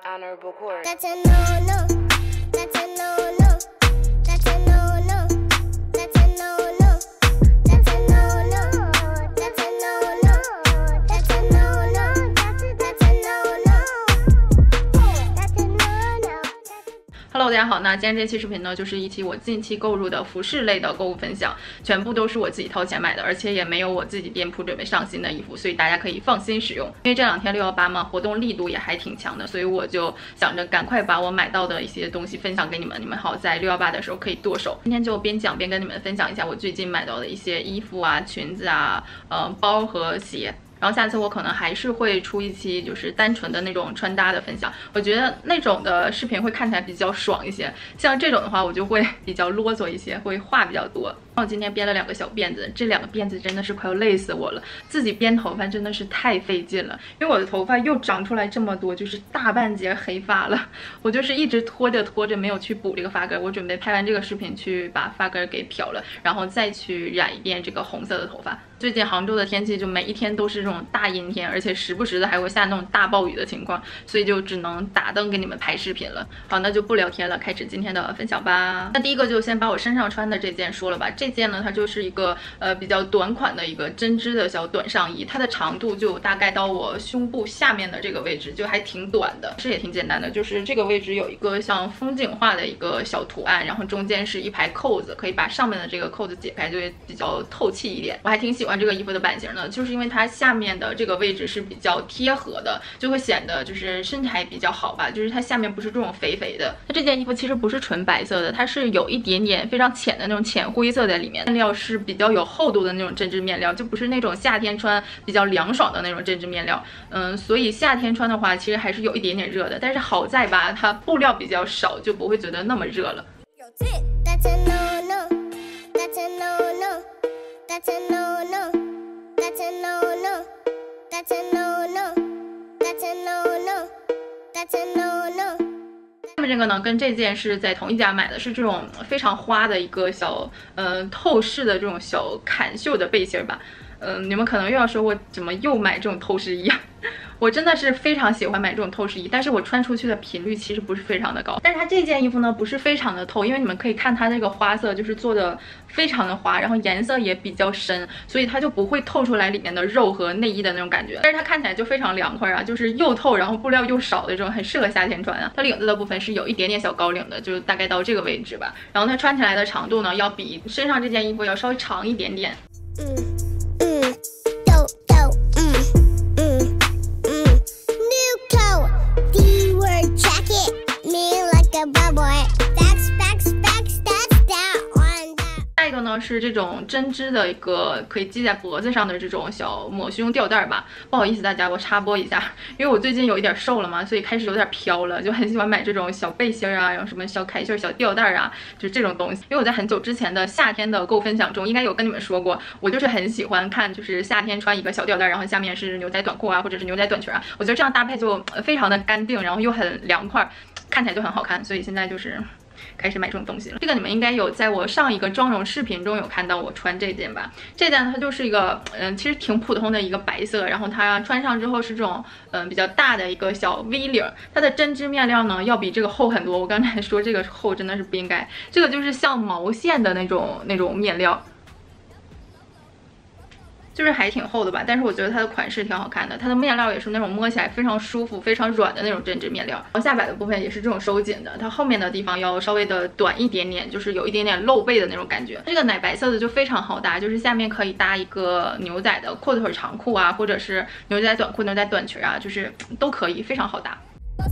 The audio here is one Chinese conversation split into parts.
Honorable court. That's a no-no. That's a no-no. That's a no-no. That's a no-no. That's a no-no. That's a no-no. That's a no-no. That's a no-no. That's a no-no. Hello， 大家好。那今天这期视频呢，就是一期我近期购入的服饰类的购物分享，全部都是我自己掏钱买的，而且也没有我自己店铺准备上新的衣服，所以大家可以放心使用。因为这两天618嘛，活动力度也还挺强的，所以我就想着赶快把我买到的一些东西分享给你们，你们好在618的时候可以剁手。今天就边讲边跟你们分享一下我最近买到的一些衣服啊、裙子啊、包和鞋。然后下次我可能还是会出一期就是单纯的那种穿搭的分享，我觉得那种的视频会看起来比较爽一些，像这种的话我就会比较啰嗦一些，会话比较多。我今天编了2个小辫子，这2个辫子真的是快要累死我了，自己编头发真的是太费劲了，因为我的头发又长出来这么多，就是大半截黑发了，我就是一直拖着没有去补这个发根，我准备拍完这个视频去把发根给漂了，然后再去染一遍这个红色的头发。最近杭州的天气就每一天都是这种大阴天，而且时不时的还会下那种大暴雨的情况，所以就只能打灯给你们拍视频了。好，那就不聊天了，开始今天的分享吧。那第一个就先把我身上穿的这件说了吧。这件呢，它就是一个比较短款的一个针织的小短上衣，它的长度就大概到我胸部下面的这个位置，就还挺短的，是也挺简单的，就是这个位置有一个像风景画的一个小图案，然后中间是一排扣子，可以把上面的这个扣子解开，就会比较透气一点。我还挺喜欢这个衣服的版型的，就是因为它下面的这个位置是比较贴合的，就会显得就是身材比较好吧，就是它下面不是这种肥肥的。它这件衣服其实不是纯白色的，它是有一点点非常浅的那种浅灰色在里面，面料是比较有厚度的那种针织面料，就不是那种夏天穿比较凉爽的那种针织面料。所以夏天穿的话其实还是有一点点热的，但是好在吧，它布料比较少，就不会觉得那么热了。 That's a no-no. That's a no-no. That's a no-no. That's a no-no. That's a no-no. That's a no-no. That's a no-no. 下面这个呢，跟这件是在同一家买的，是这种非常花的一个小透视的这种小坎袖的背心吧。你们可能又要说我怎么又买这种透视衣啊？我真的是非常喜欢买这种透视衣，但是我穿出去的频率其实不是非常的高。但是它这件衣服呢，不是非常的透，因为你们可以看它这个花色就是做的非常的花，然后颜色也比较深，所以它就不会透出来里面的肉和内衣的那种感觉。但是它看起来就非常凉快啊，就是又透，然后布料又少的这种，很适合夏天穿啊。它领子的部分是有一点点小高领的，就大概到这个位置吧。然后它穿起来的长度呢，要比身上这件衣服要稍微长一点点。下一个呢是这种针织的一个可以系在脖子上的这种小抹胸吊带吧。不好意思大家，我插播一下，因为我最近有一点瘦了嘛，所以开始有点飘了，就很喜欢买这种小背心啊，有什么小凯袖、小吊带啊，就是这种东西。因为我在很久之前的夏天的购物分享中，应该有跟你们说过，我就是很喜欢看，就是夏天穿一个小吊带，然后下面是牛仔短裤啊，或者是牛仔短裙啊，我觉得这样搭配就非常的干净，然后又很凉快，看起来就很好看，所以现在就是开始买这种东西了。这个你们应该有在我上一个妆容视频中有看到我穿这件吧。这件它就是一个其实挺普通的一个白色，然后它穿上之后是这种比较大的一个小 V 领。它的针织面料呢要比这个厚很多，我刚才说这个厚真的是不应该，这个就是像毛线的那种面料，就是还挺厚的吧，但是我觉得它的款式挺好看的，它的面料也是那种摸起来非常舒服、非常软的那种针织面料。然后下摆的部分也是这种收紧的，它后面的地方要稍微的短一点点，就是有一点点露背的那种感觉。这个奶白色的就非常好搭，就是下面可以搭一个牛仔的阔腿长裤啊，或者是牛仔短裤、牛仔短裙啊，就是都可以，非常好搭。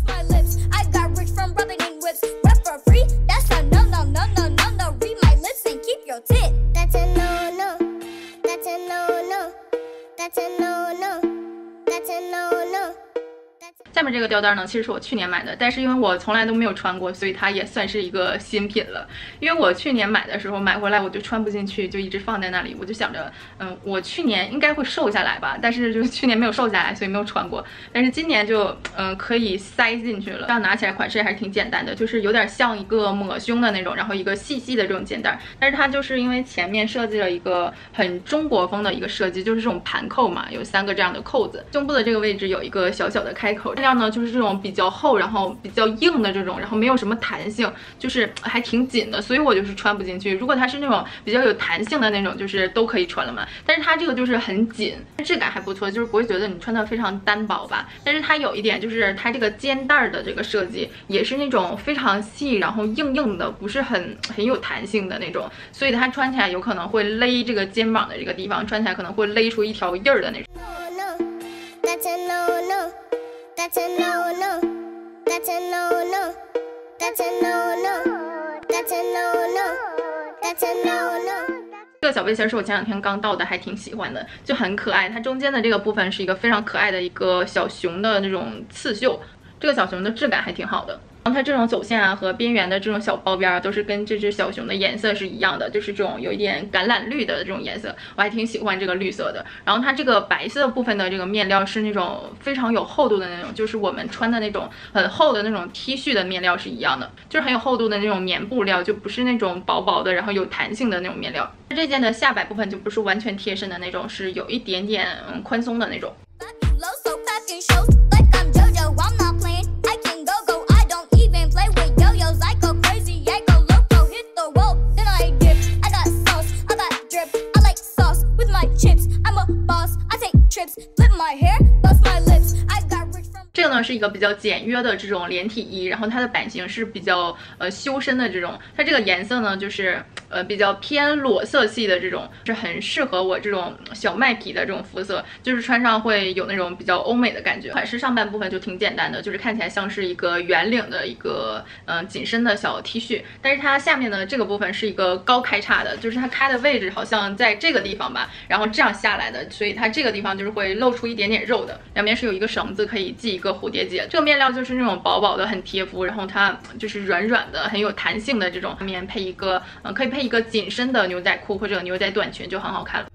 下面这个吊带呢，其实是我去年买的，但是因为我从来都没有穿过，所以它也算是一个新品了。因为我去年买的时候买回来我就穿不进去，就一直放在那里。我就想着，我去年应该会瘦下来吧，但是就是去年没有瘦下来，所以没有穿过。但是今年就可以塞进去了。这样拿起来款式还是挺简单的，就是有点像一个抹胸的那种，然后一个细细的这种肩带。但是它就是因为前面设计了一个很中国风的一个设计，就是这种盘扣嘛，有3个这样的扣子。胸部的这个位置有一个小小的开口。 料呢就是这种比较厚，然后比较硬的这种，然后没有什么弹性，就是还挺紧的，所以我就是穿不进去。如果它是那种比较有弹性的那种，就是都可以穿了嘛。但是它这个就是很紧，质感还不错，就是不会觉得你穿的非常单薄吧。但是它有一点就是它这个肩带的这个设计也是那种非常细，然后硬的，不是很有弹性的那种，所以它穿起来有可能会勒这个肩膀的这个地方，穿起来可能会勒出一条印儿的那种。 That's a no-no. That's a no-no. That's a no-no. That's a no-no. That's a no-no. That's a no-no. 这个小背心是我前2天刚到的，还挺喜欢的，就很可爱。它中间的这个部分是一个非常可爱的一个小熊的那种刺绣，这个小熊的质感还挺好的。然后它这种走线啊和边缘的这种小包边啊，都是跟这只小熊的颜色是一样的，就是这种有一点橄榄绿的这种颜色，我还挺喜欢这个绿色的。然后它这个白色部分的这个面料是那种非常有厚度的那种，就是我们穿的那种很厚的那种 T 恤的面料是一样的，就是很有厚度的那种棉布料，就不是那种薄薄的然后有弹性的那种面料。这件的下摆部分就不是完全贴身的那种，是有一点点宽松的那种。这个呢是一个比较简约的这种连体衣，然后它的版型是比较修身的这种，它这个颜色呢就是比较偏裸色系的这种，是很适合我这种小麦皮的这种肤色，就是穿上会有那种比较欧美的感觉。款式上半部分就挺简单的，就是看起来像是一个圆领的一个紧身的小 T 恤，但是它下面的这个部分是一个高开叉的，就是它开的位置好像在这个地方吧，然后这样下来的，所以它这个地方就是会露出一点点肉的，两边是有一个绳子可以系一个蝴蝶结。这个面料就是那种薄薄的很贴肤，然后它就是软软的很有弹性的这种，上面配一个可以配一个紧身的牛仔裤或者牛仔短裙就很好看了。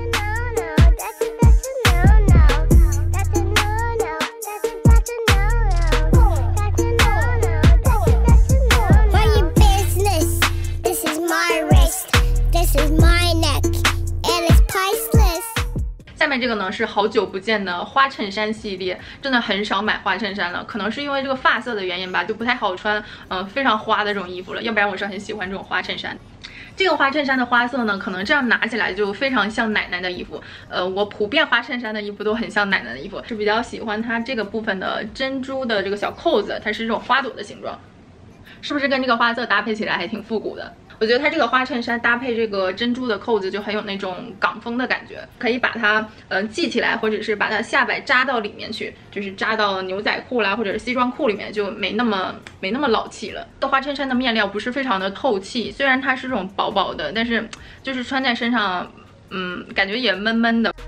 下面这个呢是好久不见的花衬衫系列，真的很少买花衬衫了，可能是因为这个发色的原因吧，就不太好穿非常花的这种衣服了，要不然我是很喜欢这种花衬衫。这个花衬衫的花色呢，可能这样拿起来就非常像奶奶的衣服。我普遍花衬衫的衣服都很像奶奶的衣服，是比较喜欢它这个部分的珍珠的这个小扣子，它是这种花朵的形状，是不是跟这个花色搭配起来还挺复古的？我觉得它这个花衬衫搭配这个珍珠的扣子就很有那种港风的感觉，可以把它系起来，或者是把它下摆扎到里面去，就是扎到牛仔裤啦或者是西装裤里面，就没那么老气了。这花衬衫的面料不是非常的透气，虽然它是这种薄薄的，但是就是穿在身上感觉也闷闷的。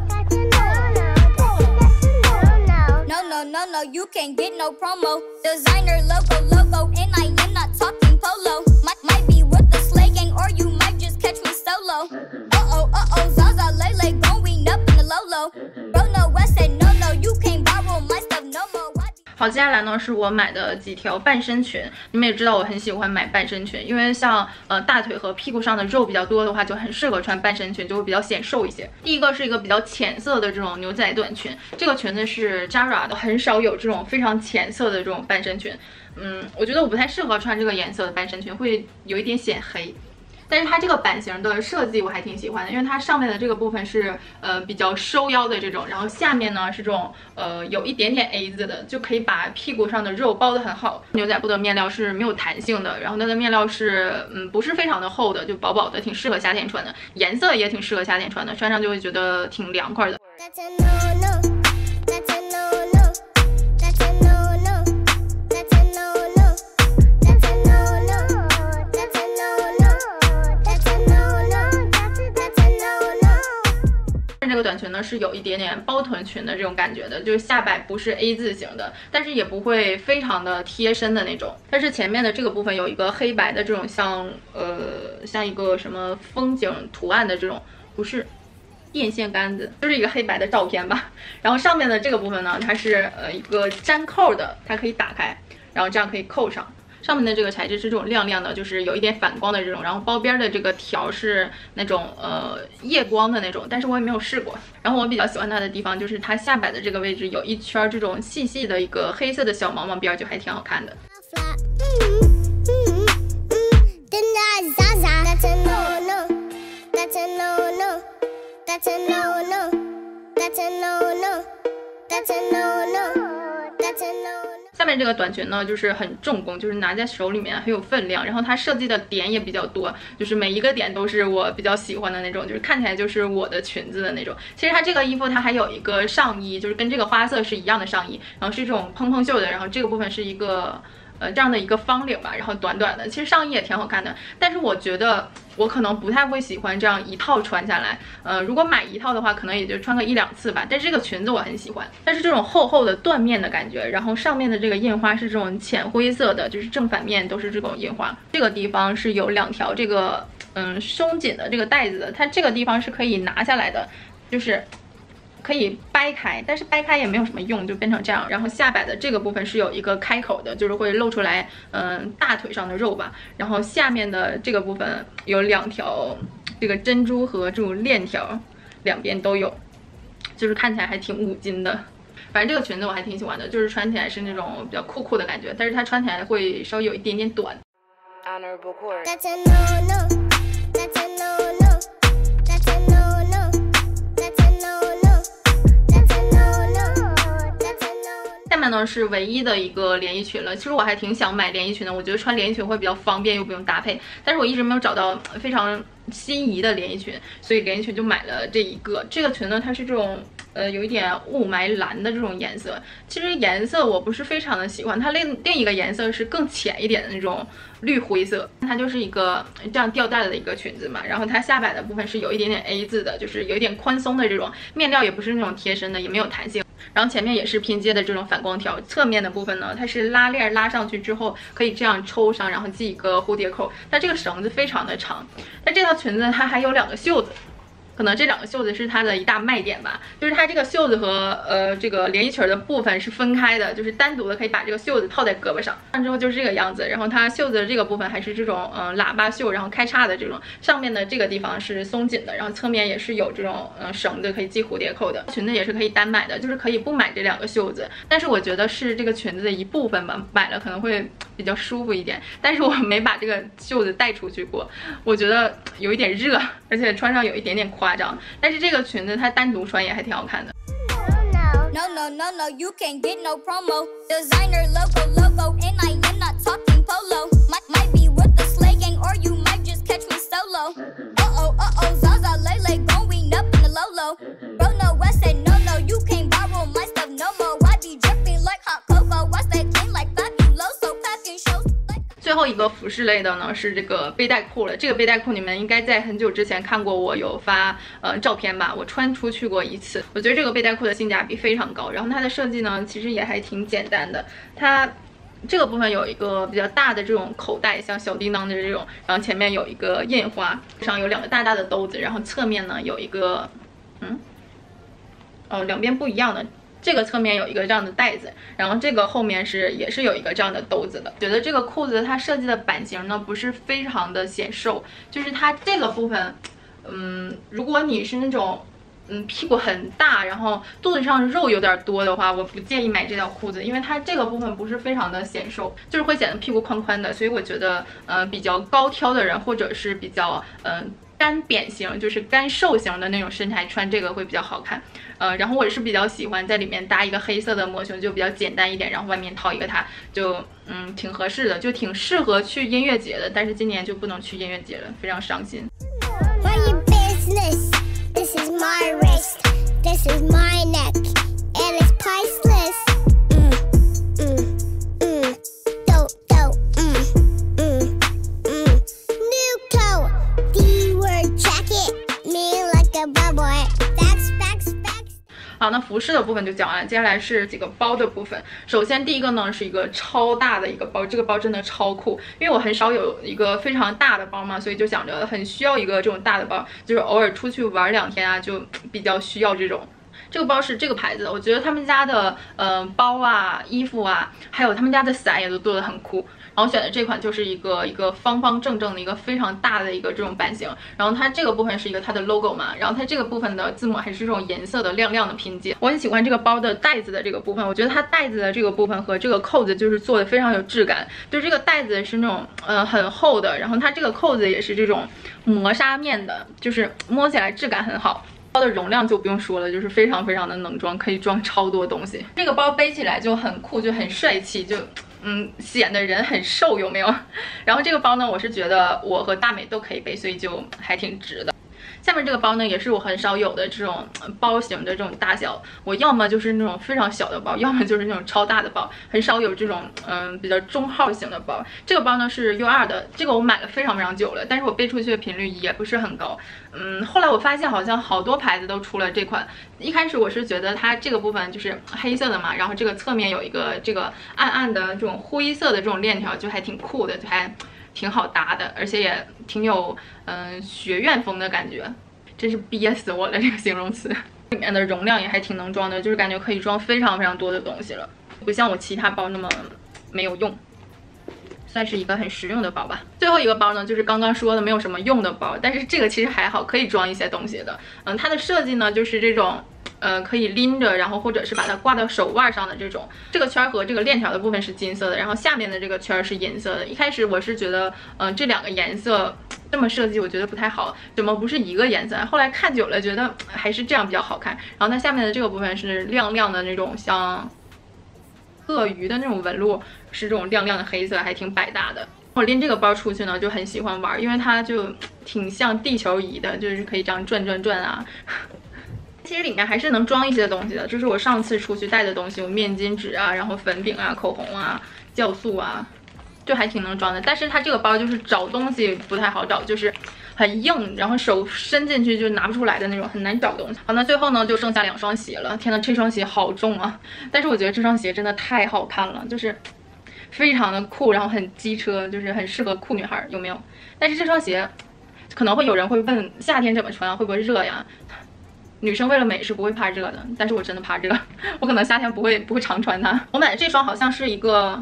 No, you can't get no promo. Designer logo, and I am not talking polo. Might be with the slay gang, or you might just catch me solo. Zaza Lele going up in the Lolo. Bro, no, I said no, you can't borrow my stuff no more. 好，接下来呢是我买的几条半身裙。你们也知道我很喜欢买半身裙，因为像大腿和屁股上的肉比较多的话，就很适合穿半身裙，就会比较显瘦一些。第一个是一个比较浅色的这种牛仔短裙，这个裙子是 Zara 的，很少有这种非常浅色的这种半身裙。我觉得我不太适合穿这个颜色的半身裙，会有一点显黑。但是它这个版型的设计我还挺喜欢的，因为它上面的这个部分是比较收腰的这种，然后下面呢是这种有一点点 A 字的，就可以把屁股上的肉包得很好。牛仔布的面料是没有弹性的，然后它的面料是不是非常的厚的，就薄薄的，挺适合夏天穿的，颜色也挺适合夏天穿的，穿上就会觉得挺凉快的。这个短裙呢是有一点点包臀裙的这种感觉的，就是下摆不是 A 字形的，但是也不会非常的贴身的那种。但是前面的这个部分有一个黑白的这种像一个什么风景图案的这种，不是电线杆子，就是一个黑白的照片吧。然后上面的这个部分呢，它是一个粘扣的，它可以打开，然后这样可以扣上。 上面的这个材质是这种亮亮的，就是有一点反光的这种，然后包边的这个条是那种夜光的那种，但是我也没有试过。然后我比较喜欢它的地方就是它下摆的这个位置有一圈这种细细的一个黑色的小毛毛边，就还挺好看的。下面这个短裙呢，就是很重工，就是拿在手里面很有分量，然后它设计的点也比较多，就是每一个点都是我比较喜欢的那种，就是看起来就是我的裙子的那种。其实它这个衣服它还有一个上衣，就是跟这个花色是一样的上衣，然后是这种蓬蓬袖的，然后这个部分是一个这样的一个方领吧，然后短短的，其实上衣也挺好看的，但是我觉得我可能不太会喜欢这样一套穿下来，如果买一套的话，可能也就穿个1、2次吧。但是这个裙子我很喜欢，但是这种厚厚的缎面的感觉，然后上面的这个印花是这种浅灰色的，就是正反面都是这种印花。这个地方是有2条这个松紧的这个带子的，它这个地方是可以拿下来的，就是可以掰开，但是掰开也没有什么用，就变成这样。然后下摆的这个部分是有一个开口的，就是会露出来大腿上的肉吧。然后下面的这个部分有2条这个珍珠和这种链条，两边都有，就是看起来还挺五金的。反正这个裙子我还挺喜欢的，就是穿起来是那种比较酷酷的感觉，但是它穿起来会稍微有一点点短。下面呢是唯一的一个连衣裙了，其实我还挺想买连衣裙的，我觉得穿连衣裙会比较方便又不用搭配，但是我一直没有找到非常心仪的连衣裙，所以连衣裙就买了这一个。这个裙呢，它是这种有一点雾霾蓝的这种颜色，其实颜色我不是非常的喜欢，它另一个颜色是更浅一点的那种绿灰色，它就是一个这样吊带的一个裙子嘛，然后它下摆的部分是有一点点 A 字的，就是有一点宽松的这种面料，也不是那种贴身的，也没有弹性。然后前面也是拼接的这种反光条，侧面的部分呢，它是拉链拉上去之后可以这样抽上，然后系一个蝴蝶扣，但这个绳子非常的长。但这条裙子它还有2个袖子，可能这2个袖子是它的一大卖点吧，就是它这个袖子和这个连衣裙的部分是分开的，就是单独的可以把这个袖子套在胳膊上，完之后就是这个样子。然后它袖子的这个部分还是这种喇叭袖，然后开叉的这种，上面的这个地方是松紧的，然后侧面也是有这种绳子可以系蝴蝶扣的。裙子也是可以单买的，就是可以不买这2个袖子，但是我觉得是这个裙子的一部分吧，买了可能会比较舒服一点。但是我没把这个袖子带出去过，我觉得有一点热，而且穿上有一点点夸张，但是这个裙子它单独穿也还挺好看的。 No, no, no, no, you can't get no promo. Designer logo, and I am not talking polo. Might be with the sleigh gang, or you might just catch me solo. Zaza, Lele, going up in the Lolo. Bro, no, West said no, no, you can't borrow my stuff no more. I be dripping like hot cocoa. Watch that king like fabuloso, packing shows. 最后一个服饰类的呢是这个背带裤了。这个背带裤你们应该在很久之前看过，我有发照片吧，我穿出去过1次。我觉得这个背带裤的性价比非常高，然后它的设计呢其实也还挺简单的。它这个部分有一个比较大的这种口袋，像小叮当的这种，然后前面有一个印花，上有2个大大的兜子，然后侧面呢有一个两边不一样的。这个侧面有一个这样的带子，然后这个后面也是有一个这样的兜子的。觉得这个裤子它设计的版型呢不是非常的显瘦，就是它这个部分，如果你是那种屁股很大，然后肚子上肉有点多的话，我不建议买这条裤子，因为它这个部分不是非常的显瘦，就是会显得屁股宽宽的，所以我觉得比较高挑的人或者是比较干扁型，就是干瘦型的那种身材穿这个会比较好看。然后我是比较喜欢在里面搭一个黑色的抹胸，就比较简单一点，然后外面套一个它，就挺合适的，就挺适合去音乐节的。但是今年就不能去音乐节了，非常伤心。 Mind your business. This is my wrist. This is my neck. And it's priceless. New coat. D-word jacket. Me like a bubble. Facts. 好，那服饰的部分就讲完了，接下来是几个包的部分。首先第一个呢是一个超大的一个包，这个包真的超酷，因为我很少有一个非常大的包嘛，所以就想着很需要一个这种大的包，就是偶尔出去玩2天啊，就比较需要这种这个包是这个牌子的，我觉得他们家的包啊、衣服啊，还有他们家的伞也都做得很酷。然后选的这款就是一个方方正正的一个非常大的一个这种版型，然后它这个部分是一个它的 logo 嘛，然后它这个部分的字母还是这种颜色的亮亮的拼接。我很喜欢这个包的带子的这个部分，我觉得它带子的这个部分和这个扣子就是做的非常有质感，就这个带子是那种很厚的，然后它这个扣子也是这种磨砂面的，就是摸起来质感很好。包的容量就不用说了，就是非常非常的能装，可以装超多东西。这个包背起来就很酷，就很帅气，就显得人很瘦，有没有？然后这个包呢，我是觉得我和大美都可以背，所以就还挺值的。下面这个包呢，也是我很少有的这种包型的这种大小，我要么就是那种非常小的包，要么就是那种超大的包，很少有这种比较中号型的包。这个包呢是 U2 的，这个我买了非常非常久了，但是我背出去的频率也不是很高。后来我发现好像好多牌子都出了这款。一开始我是觉得它这个部分就是黑色的嘛，然后这个侧面有一个这个暗暗的这种灰色的这种链条，就还挺酷的，就还挺好搭的，而且也挺有学院风的感觉，真是憋死我了这个形容词。里面的容量也还挺能装的，就是感觉可以装非常非常多的东西了，不像我其他包那么没有用，算是一个很实用的包吧。最后一个包呢，就是刚刚说的没有什么用的包，但是这个其实还好，可以装一些东西的。它的设计呢就是这种。可以拎着，然后或者是把它挂到手腕上的这种。这个圈和这个链条的部分是金色的，然后下面的这个圈是银色的。一开始我是觉得，这两个颜色这么设计，我觉得不太好，怎么不是一个颜色？后来看久了，觉得还是这样比较好看。然后它下面的这个部分是亮亮的那种像鳄鱼的那种纹路，是这种亮亮的黑色，还挺百搭的。我拎这个包出去呢，就很喜欢玩，因为它就挺像地球仪的，就是可以这样转转转啊。其实里面还是能装一些东西的，这是我上次出去带的东西，有面巾纸啊，然后粉饼啊、口红啊、酵素啊，就还挺能装的。但是它这个包就是找东西不太好找，就是很硬，然后手伸进去就拿不出来的那种，很难找东西。好，那最后呢就剩下2双鞋了。天呐，这双鞋好重啊！但是我觉得这双鞋真的太好看了，就是非常的酷，然后很机车，就是很适合酷女孩，有没有？但是这双鞋可能会有人会问，夏天怎么穿啊？会不会热呀？女生为了美是不会怕热的，但是我真的怕热，我可能夏天不会常穿它。我买的这双好像是一个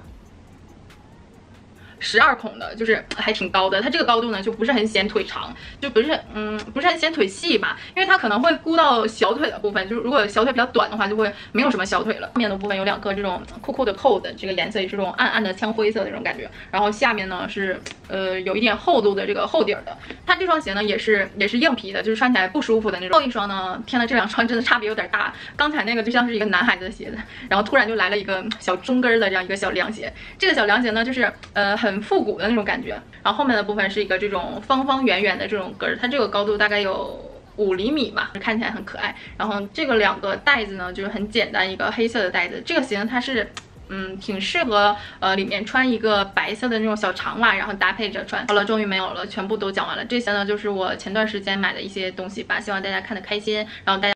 12孔的，就是还挺高的。它这个高度呢就不是很显腿长，就不是很显腿细吧，因为它可能会箍到小腿的部分，就是如果小腿比较短的话，就会没有什么小腿了。后面的部分有2个这种酷酷的扣子，这个颜色也是这种暗暗的枪灰色的那种感觉。然后下面呢是有一点厚度的这个厚底儿的。它这双鞋呢也是硬皮的，就是穿起来不舒服的那种。后一双呢，天呐，这2双真的差别有点大。刚才那个就像是一个男孩子的鞋子，然后突然就来了一个小中跟的这样一个小凉鞋。这个小凉鞋呢就是很复古的那种感觉，然后后面的部分是一个这种方方圆圆的这种跟儿，它这个高度大概有5厘米吧，看起来很可爱。然后这个2个带子呢就是很简单，一个黑色的带子。这个鞋呢它是挺适合里面穿一个白色的那种小长袜，然后搭配着穿。好了，终于没有了，全部都讲完了。这些呢就是我前段时间买的一些东西吧，希望大家看得开心，然后大家